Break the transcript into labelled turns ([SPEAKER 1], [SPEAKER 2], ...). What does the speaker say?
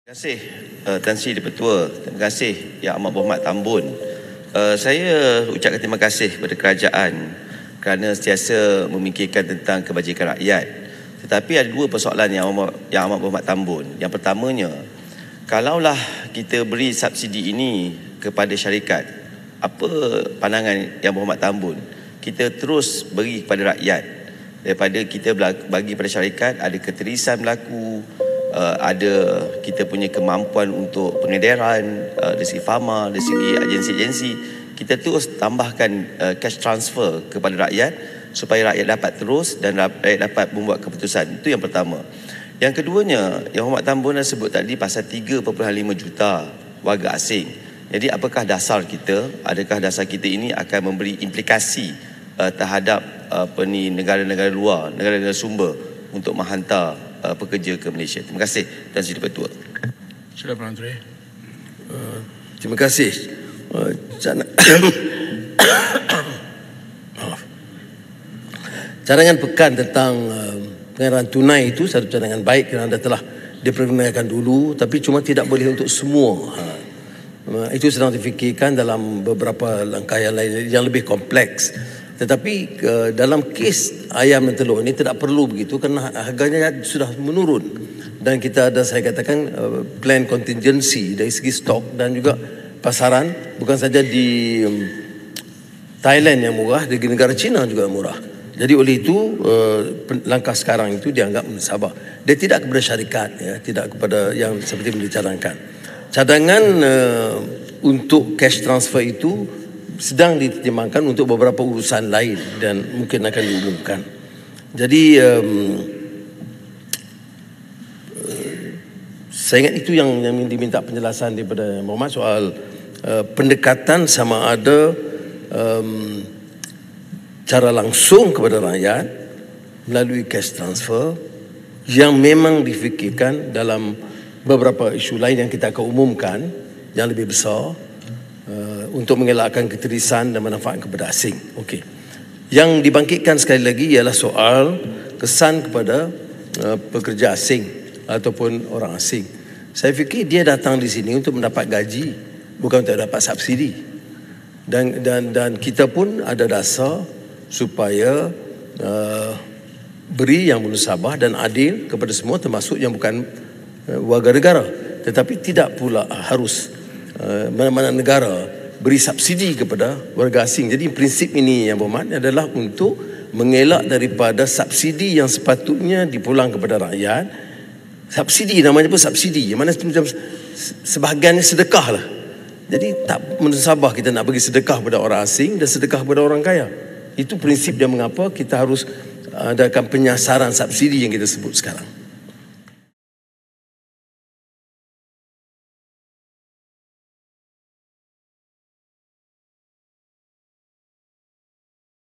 [SPEAKER 1] Terima kasih Tan Sri Di-Pertua. Terima kasih Yang Amat Berhormat Tambun. Saya ucapkan terima kasih kepada kerajaan kerana sentiasa memikirkan tentang kebajikan rakyat. Tetapi ada dua persoalan Yang Amat Berhormat Tambun. Yang pertamanya, kalaulah kita beri subsidi ini kepada syarikat, apa pandangan Yang Berhormat Tambun? Kita terus beri kepada rakyat daripada kita bagi pada syarikat, ada keterisan berlaku, ada kita punya kemampuan untuk pengedaran dari segi farma, dari segi agensi-agensi. Kita terus tambahkan cash transfer kepada rakyat supaya rakyat dapat terus dan rakyat dapat membuat keputusan. Itu yang pertama. Yang keduanya, Yang Hormat Tambun dah sebut tadi pasal 3.5 juta warga asing. Jadi apakah dasar kita? Adakah dasar kita ini akan memberi implikasi terhadap negara-negara luar, negara-negara sumber untuk menghantar pekerja ke Malaysia? Terima kasih Tan Sri Di-Pertua.
[SPEAKER 2] Sila Perdana Menteri.
[SPEAKER 3] Terima kasih. Cadangan pekan tentang pengedaran tunai itu satu cadangan baik kerana telah dipergunakan dulu, tapi cuma tidak boleh untuk semua. Itu sedang difikirkan dalam beberapa langkah yang lain yang lebih kompleks. Tetapi dalam kes ayam dan telur ini tidak perlu begitu kerana harganya sudah menurun. Dan kita ada, saya katakan, plan contingency dari segi stok dan juga pasaran. Bukan saja di Thailand yang murah, di negara China juga murah. Jadi oleh itu langkah sekarang itu dianggap musabah. Dia tidak kepada syarikat, ya, tidak kepada yang seperti yang dicadangkan. Cadangan untuk cash transfer itu sedang ditimbangkan untuk beberapa urusan lain dan mungkin akan diumumkan. Jadi saya ingat itu yang diminta penjelasan daripada Muhammad soal pendekatan sama ada cara langsung kepada rakyat melalui cash transfer yang memang difikirkan dalam beberapa isu lain yang kita akan umumkan yang lebih besar, untuk mengelakkan keterisan dan manfaat kepada asing. Okey. Yang dibangkitkan sekali lagi ialah soal kesan kepada pekerja asing ataupun orang asing. Saya fikir dia datang di sini untuk mendapat gaji, bukan untuk dapat subsidi. Dan kita pun ada dasar supaya beri yang musabah dan adil kepada semua, termasuk yang bukan warga negara. Tetapi tidak pula harus mana-mana negara beri subsidi kepada warga asing. Jadi prinsip ini yang bermakna adalah untuk mengelak daripada subsidi yang sepatutnya dipulang kepada rakyat. Subsidi namanya pun subsidi, yang mana sebahagiannya sedekah lah. Jadi tak musabah kita nak bagi sedekah kepada orang asing dan sedekah kepada orang kaya. Itu prinsip dia mengapa kita harus adakan penyasaran subsidi yang kita sebut sekarang.